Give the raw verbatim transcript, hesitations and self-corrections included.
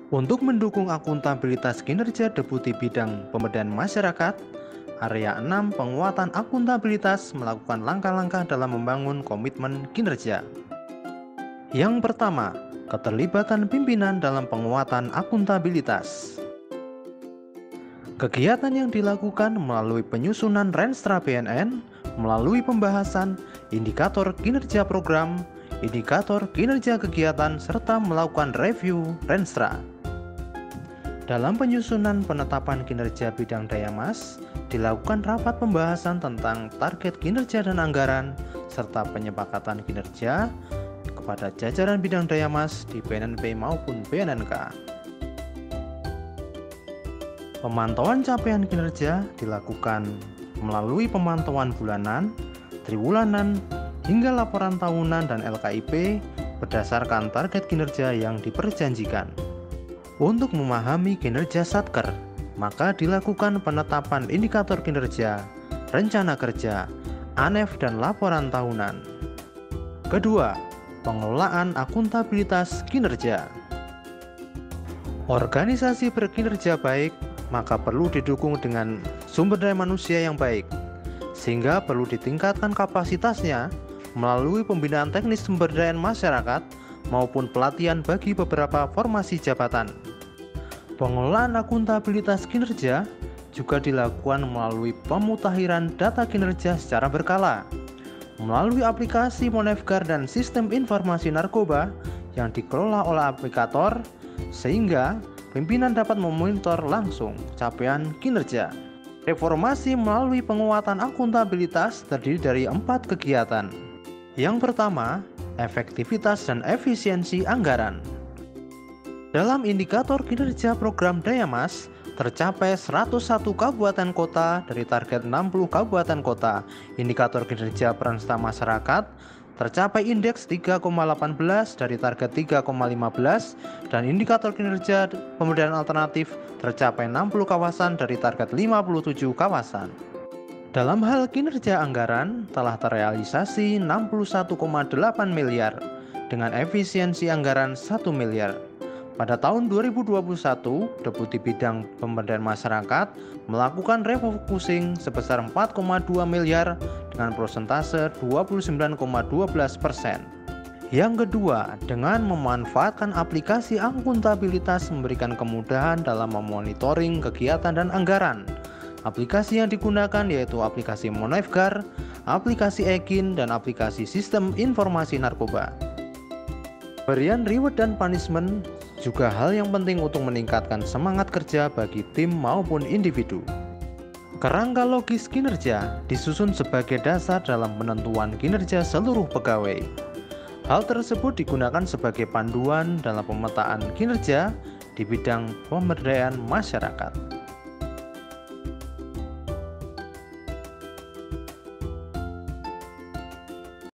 Untuk mendukung akuntabilitas kinerja Deputi Bidang Pemberdayaan Masyarakat, Area enam Penguatan Akuntabilitas melakukan langkah-langkah dalam membangun komitmen kinerja. Yang pertama, keterlibatan pimpinan dalam penguatan akuntabilitas. Kegiatan yang dilakukan melalui penyusunan Renstra B N N, melalui pembahasan indikator kinerja program, indikator kinerja kegiatan, serta melakukan review Renstra. Dalam penyusunan penetapan kinerja bidang Daya Mas, dilakukan rapat pembahasan tentang target kinerja dan anggaran, serta penyepakatan kinerja kepada jajaran bidang Daya Mas di B N N P maupun B N N K. Pemantauan capaian kinerja dilakukan melalui pemantauan bulanan, triwulanan, hingga laporan tahunan dan L K I P berdasarkan target kinerja yang diperjanjikan. Untuk memahami kinerja Satker, maka dilakukan penetapan indikator kinerja, rencana kerja, A N E F, dan laporan tahunan. Kedua, pengelolaan akuntabilitas kinerja. Organisasi berkinerja baik, maka perlu didukung dengan sumber daya manusia yang baik, sehingga perlu ditingkatkan kapasitasnya melalui pembinaan teknis sumber daya masyarakat maupun pelatihan bagi beberapa formasi jabatan. Pengelolaan akuntabilitas kinerja juga dilakukan melalui pemutakhiran data kinerja secara berkala, melalui aplikasi Monefgar dan sistem informasi narkoba yang dikelola oleh aplikator, sehingga pimpinan dapat memonitor langsung capaian kinerja. Reformasi melalui penguatan akuntabilitas terdiri dari empat kegiatan. Yang pertama, efektivitas dan efisiensi anggaran. Dalam indikator kinerja program Daya Mas, tercapai seratus satu kabupaten kota dari target enam puluh kabupaten kota. Indikator kinerja peran serta masyarakat tercapai indeks tiga koma satu delapan dari target tiga koma lima belas, dan indikator kinerja pemberdayaan alternatif tercapai enam puluh kawasan dari target lima puluh tujuh kawasan. Dalam hal kinerja anggaran telah terrealisasi enam puluh satu koma delapan miliar dengan efisiensi anggaran satu miliar. Pada tahun dua ribu dua puluh satu, Deputi Bidang Pemberdayaan Masyarakat melakukan refocusing sebesar empat koma dua miliar dengan persentase dua puluh sembilan koma satu dua persen. Yang kedua, dengan memanfaatkan aplikasi akuntabilitas memberikan kemudahan dalam memonitoring kegiatan dan anggaran. Aplikasi yang digunakan yaitu aplikasi Monefgar, aplikasi Ekin, dan aplikasi Sistem Informasi Narkoba. Pemberian reward dan punishment juga hal yang penting untuk meningkatkan semangat kerja bagi tim maupun individu. Kerangka logis kinerja disusun sebagai dasar dalam penentuan kinerja seluruh pegawai. Hal tersebut digunakan sebagai panduan dalam pemetaan kinerja di bidang pemberdayaan masyarakat.